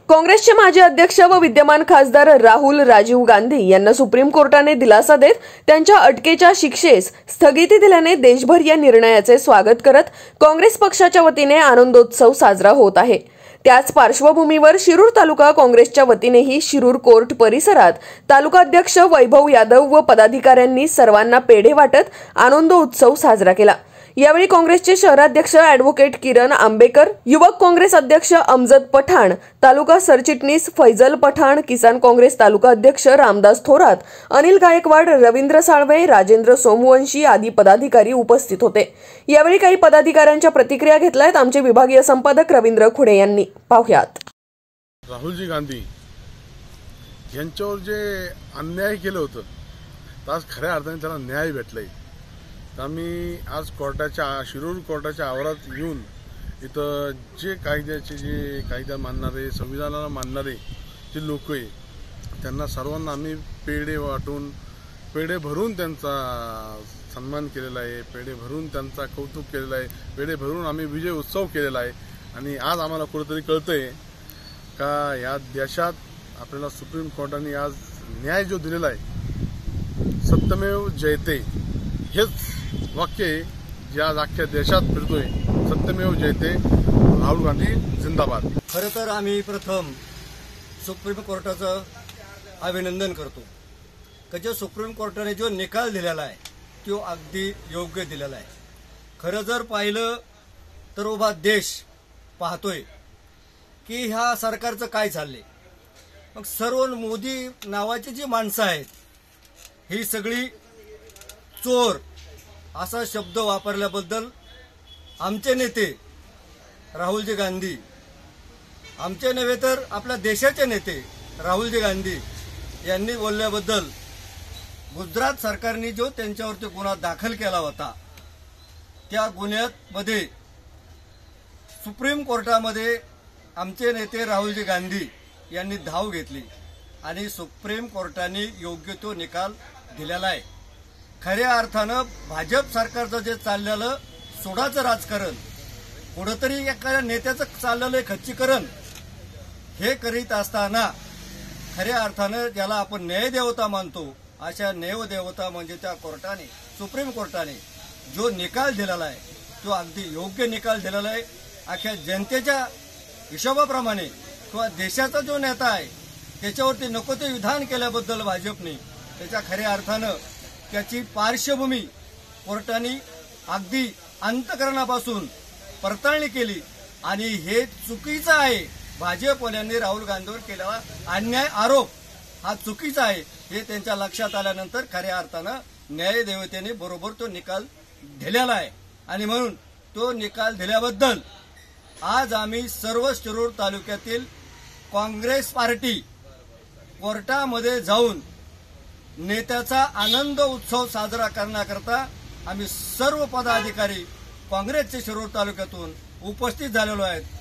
काँग्रेसचे माजी अध्यक्ष व विद्यमान खासदार राहुल राजीव गांधी यांना सुप्रीम कोर्टाने दिलासा देत त्यांच्या अटकेच्या शिक्षेस स्थगिती दिल्याने देशभर या निर्णयाचे स्वागत करत काँग्रेस पक्षाच्या वतीने आनंदोत्सव साजरा होत आहे। त्याच पार्श्वभूमीवर शिरूर तालुका काँग्रेसच्या वतीनेही शिरूर कोर्ट परिसरात तालुकाध्यक्ष वैभव यादव व पदाधिकाऱ्यांनी सर्वांना पेढे वाटत आनंदोत्सव साजरा केला। यावेळी काँग्रेसचे शहराध्यक्ष ॲडव्होकेट किरण आंबेकर, युवक काँग्रेस अध्यक्ष अमजद पठाण, तालुका सरचिटणीस फैजल पठाण, किसान काँग्रेस तालुका अध्यक्ष रामदास थोरात, अनिल गायकवाड, रवींद्र साळवे, राजेंद्र सोमवंशी आदी पदाधिकारी उपस्थित होते। यावेळी काही पदाधिकाऱ्यांच्या प्रतिक्रिया घेतल्यात आमचे विभागीय संपादक रवींद्र खुडे यांनी। पाहुयात। राहुलजी गांधी यांच्यावर जे अन्याय केलं होतं आज खऱ्या अर्थाने त्याला न्याय भेटलाय। आम्ही आज शिरूर कोर्टाच्या आवारात येऊन इथं जे कायदा मानणारे, संविधानाला मानणारे जे लोक आहे त्यांना सर्वांना आम्ही पेढे वाटून, पेढे भरून त्यांचा सन्मान केलेला आहे, पेढे भरून त्यांचा कौतुक केलेलं आहे, पेढे भरून आम्ही विजय उत्सव केलेला आहे। आणि आज आम्हाला कुठेतरी कळतंय का या देशात आपल्याला सुप्रीम कोर्टाने आज न्याय जो दिलेला आहे, सत्यमेव जयते हेच वाक्य जे आज अख्ख्या देशात फिरतोय, सत्यमेव जयते, राहुल गांधी जिंदाबाद। खरं तर आम्ही प्रथम सुप्रीम कोर्टाचं अभिनंदन करतो की जो सुप्रीम कोर्टाने जो निकाल दिलेला आहे तो अगदी योग्य दिलेला आहे। खरं जर पाहिलं तर उभा देश पाहतोय की ह्या सरकारचं काय चाललंय। मग सर्व मोदी नावाची जी माणसं आहेत ही सगळी चोर असा शब्द वापरल्याबद्दल आमचे नेते राहुलजी गांधी, आमचे नव्हे तर आपल्या देशाचे नेते राहुलजी गांधी यांनी बोलल्याबद्दल गुजरात सरकारने जो त्यांच्यावरती गुन्हा दाखल केला होता त्या गुन्ह्यामध्ये सुप्रीम कोर्टामध्ये आमचे नेते राहुलजी गांधी यांनी धाव घेतली आणि सुप्रीम कोर्टाने योग्य तो निकाल दिलेला आहे। खऱ्या अर्थानं भाजप सरकारचं जे चाललेलं सोडाचं राजकारण, कुठंतरी एखाद्या नेत्याचं चाललेलं खच्चीकरण हे करीत असताना खऱ्या अर्थानं ज्याला आपण न्यायदेवता मानतो अशा न्यायदेवता म्हणजे त्या कोर्टाने, सुप्रीम कोर्टाने जो निकाल दिलेला आहे तो अगदी योग्य निकाल दिलेला आहे। अख्ख्या जनतेच्या हिशोबाप्रमाणे किंवा देशाचा जो नेता आहे त्याच्यावरती नको ते विधान केल्याबद्दल भाजपने त्याच्या खऱ्या अर्थानं त्याची पार्श्वभूमी कोर्टाने अगदी अंतःकरणापासून पडताळणी केली आणि हे चुकीचं आहे। भाजपवाल्यांनी राहुल गांधीवर केलेला अन्याय आरोप हा चुकीचा आहे हे त्यांच्या लक्षात आल्यानंतर खऱ्या अर्थानं न्यायदेवतेने बरोबर तो निकाल दिलेला आहे। आणि म्हणून तो निकाल दिल्याबद्दल आज आम्ही सर्व शिरूर तालुक्यातील काँग्रेस पार्टी कोर्टामध्ये जाऊन नेत्याचा आनंद उत्सव साजरा करण्याकरता आम्ही सर्व पदाधिकारी काँग्रेसचे शिरूर तालुक्यातून उपस्थित झालेलो आहेत।